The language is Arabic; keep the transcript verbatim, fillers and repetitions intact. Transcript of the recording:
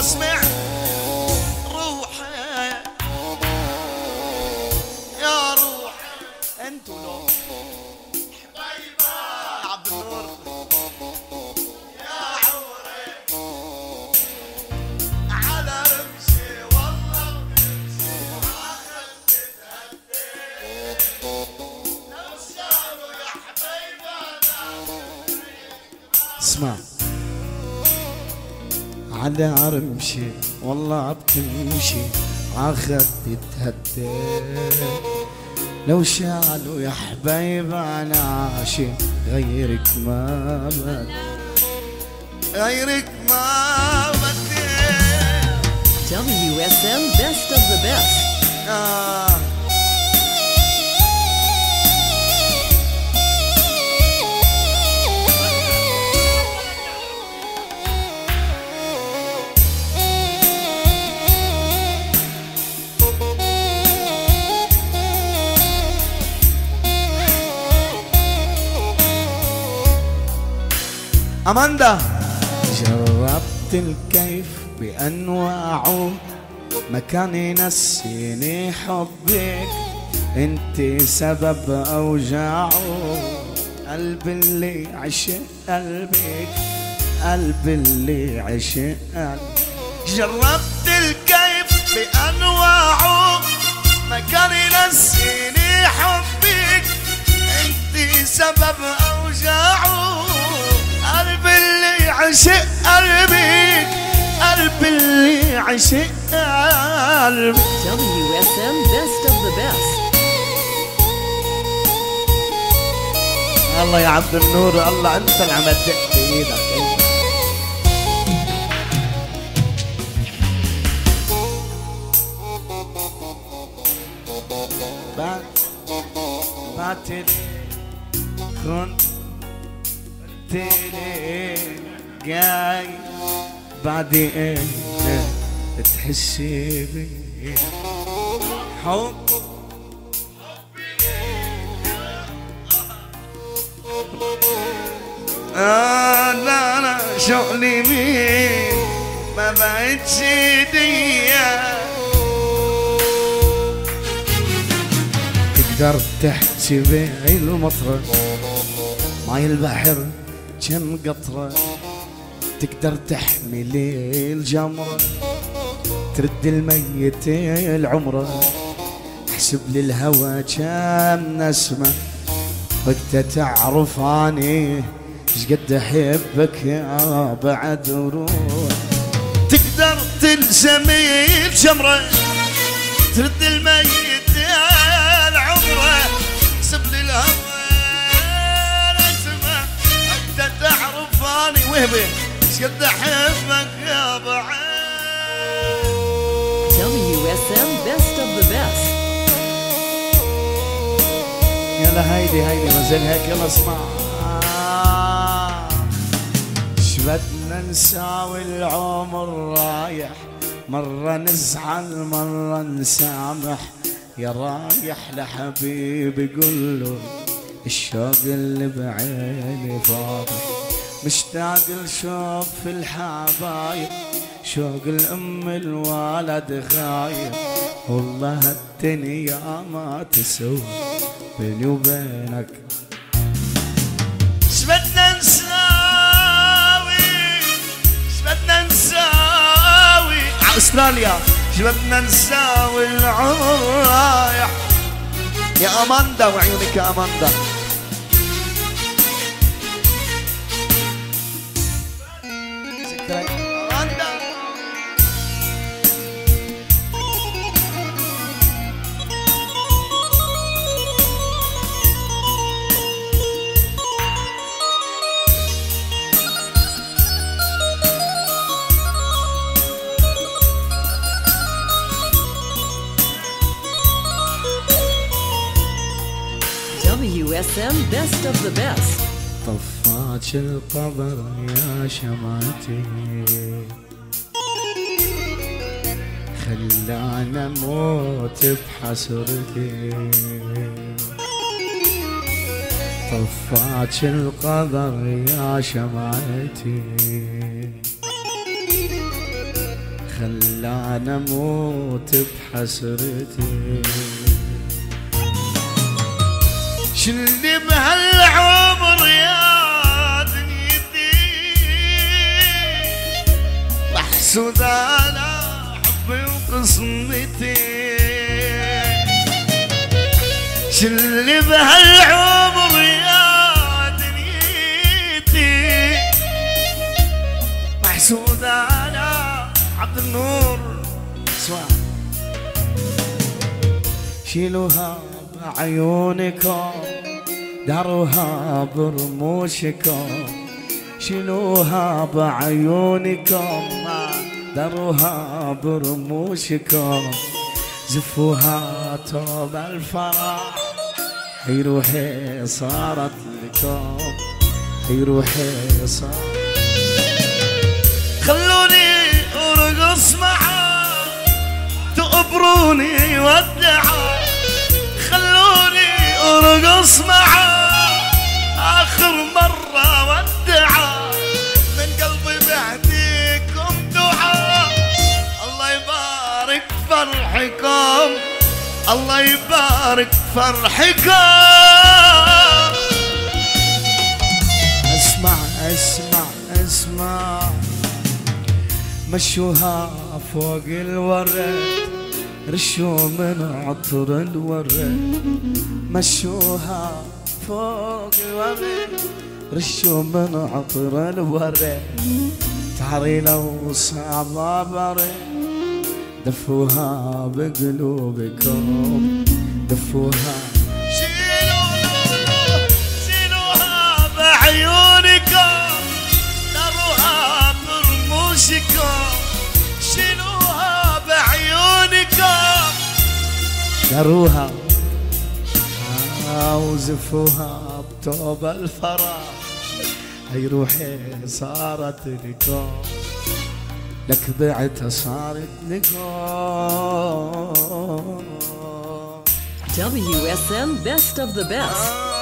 اسمع روحي يا روح انتوا لو حبايبة يا عبد النور يا عوري على رمشي والله بنمشي واخد تتهدي لو شالوا يا حبايبة. اسمع على رمشي والله بتمشي عخد تتهدي لو شالوا يا حبايب انا عاشي غيرك ما بدي غيرك ما بدي. W S M Best of the Best. آه. أماندا جربت الكيف بأنواعه ما كان ينسيني حبك انت سبب أوجاعه قلب اللي عشق قلبك قلب اللي عشق قلبك. جربت الكيف بأنواعه ما كان ينسيني حبك انت سبب أوجاعه قلب اللي عشق قلبك قلب اللي عشق قلبك. W S M Best of the Best. الله يا عبد النور الله انت اللي عم تدق بايدك. بعد بعد كنت تلي جاي بعدي ايه تحسي بي حب آه لا لا شغلي مين ما بقتش ديا تقدر تحكي بيعي المطرة ماي البحر كم قطرة تقدر تحملي الجمرة ترد الميت العمرة احسب لي الهوى كم نسمة وقتها تعرف اني شقد احبك يا بعد روح. تقدر تلزمي الجمرة ترد الميت العمرة احسب لي الهوى تعرف اني وهبي شقد احبك يا بعد. W S M Best of the Best. يلا هيدي هيدي ما زال هيك يلا اسمع. شبدنا نساوي العمر رايح مرة نزعل مرة نسامح يا رايح لحبيبي قول له الشوق اللي بعيني فاضح مشتاق لشوف الحبايب شوق الام الولد غايب والله الدنيا ما تسوي بيني وبينك. شبدنا نساوي شبدنا نساوي على استراليا شبدنا نساوي العمر رايح يا أماندا وعيونك يا أماندا. ذكرى أماندا W S M Best of the Best. طفاك القبر يا شمعتي خلانا موت بحسرتي طفاك القبر يا شمعتي خلاني اموت بحسرتي. شلي بهالعمر يا دنيتي محسود على حبي وقسمتي. شلي بهالعمر يا دنيتي محسود على عبد النور. اسمع شيلوها بعيونكم داروها برموشكم. شيلوها بعيونكم داروها برموشكم. زفوها توب الفرح هي روحي صارت لكم. هي روحي صارت. خلوني ارقص معا تقبروني ودعا. خلوني ارقص معا اخر مرة ودعا. من قلبي بهديكم دعاء الله يبارك فرحكم. الله يبارك فرحكم. اسمع اسمع اسمع مشوها فوق الورد رشوا من عطر الورد. مشوها فوق الورد رشوا من عطر الورد. تعري لو صعب برد دفوها بقلوبكم. دفوها شيلوها شيلوها بعيونكم دروها برموشكم. شيلوها بعيونكم دروها وزفوها بتوب الفرح. هي روحي صارت لكم لك بعتها صارت لكم. W S M Best of the Best.